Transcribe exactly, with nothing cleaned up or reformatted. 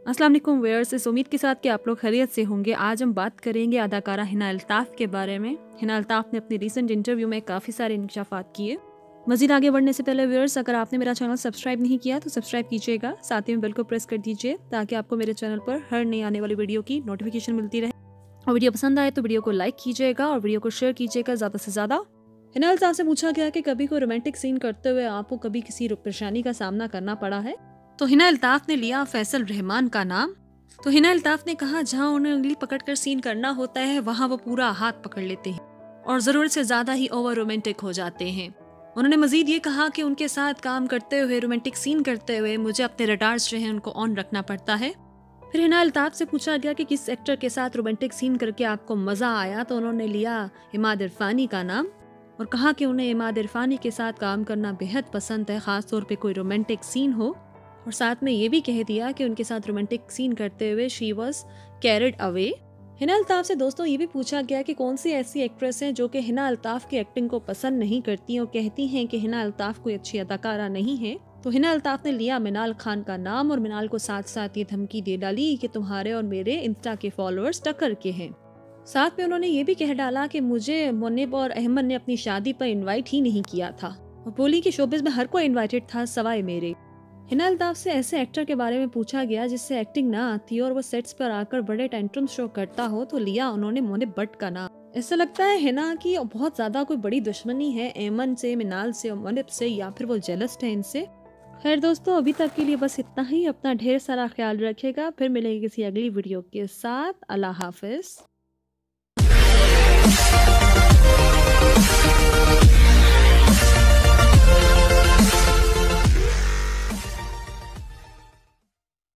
अस्सलाम वालेकुम व्यूअर्स, इस उम्मीद के साथ कि आप लोग खैरियत से होंगे। आज हम बात करेंगे अदाकारा हिना अल्ताफ़ के बारे में। हिना अल्ताफ़ ने अपनी रीसेंट इंटरव्यू में काफ़ी सारे इंकशाफात किए। मज़ीद आगे बढ़ने से पहले व्यूअर्स, अगर आपने मेरा चैनल सब्सक्राइब नहीं किया तो सब्सक्राइब कीजिएगा, साथ ही में बेल को प्रेस कर दीजिए ताकि आपको मेरे चैनल पर हर नई आने वाली वीडियो की नोटिफिकेशन मिलती रहे। और वीडियो पसंद आए तो वीडियो को लाइक कीजिएगा और वीडियो को शेयर कीजिएगा ज़्यादा से ज़्यादा। हिना अल्ताफ़ से पूछा गया कि कभी कोई रोमांटिक सीन करते हुए आपको कभी किसी परेशानी का सामना करना पड़ा है, तो हिना अल्ताफ़ ने लिया फैसल रहमान का नाम। तो हिना अल्ताफ़ ने कहा, जहां उन्हें उंगली पकड़कर सीन करना होता है वहां वो पूरा हाथ पकड़ लेते हैं और ज़रूरत से ज़्यादा ही ओवर रोमांटिक हो जाते हैं। उन्होंने मजीद ये कहा कि उनके साथ काम करते हुए, रोमांटिक सीन करते हुए मुझे अपने रडार्स जो हैं उनको ऑन रखना पड़ता है। फिर हिना अल्ताफ़ से पूछा गया कि किस एक्टर के साथ रोमांटिक सीन करके आपको मज़ा आया, तो उन्होंने लिया एमाद इरफानी का नाम और कहा कि उन्हें एमाद इरफानी के साथ काम करना बेहद पसंद है, ख़ास तौर पे कोई रोमांटिक सीन हो। और साथ में ये भी कह दिया कि उनके साथ रोमांटिक सीन करते हुए she was carried away. Hina Altaf से दोस्तों ये भी पूछा गया कि कौन सी ऐसी एक्ट्रेस हैं जो कि हिना अल्ताफ़ की एक्टिंग को पसंद नहीं करती और कहती हैं कि हिना अल्ताफ़ कोई अच्छी अदाकारा नहीं है। तो हिना अल्ताफ़ ने लिया मिनाल खान का नाम और मिनाल को साथ साथ ये धमकी दे डाली कि तुम्हारे और मेरे इंस्टा के फॉलोअर्स टक्कर के हैं। साथ में उन्होंने ये भी कह डाला कि मुझे मुनेब और अहमद ने अपनी शादी पर इनवाइट ही नहीं किया था और बोली कि शोबिज़ में हर कोई इनवाइटेड था सिवाय मेरे। हिना अल्ताफ़ से ऐसे एक्टर के बारे में पूछा गया जिससे एक्टिंग ना आती और वो सेट्स पर आकर बड़े टेंट्रम शो करता हो, तो लिया उन्होंने मुनेब बट का नाम। ऐसा लगता है हिना की बहुत ज्यादा कोई बड़ी दुश्मनी है एमन से, मिनाल से और मुनेब से, या फिर वो जेलस है इनसे। खैर दोस्तों, अभी तक के लिए बस इतना ही। अपना ढेर सारा ख्याल रखेगा, फिर मिलेंगे किसी अगली वीडियो के साथ। अल्लाह हाफिज।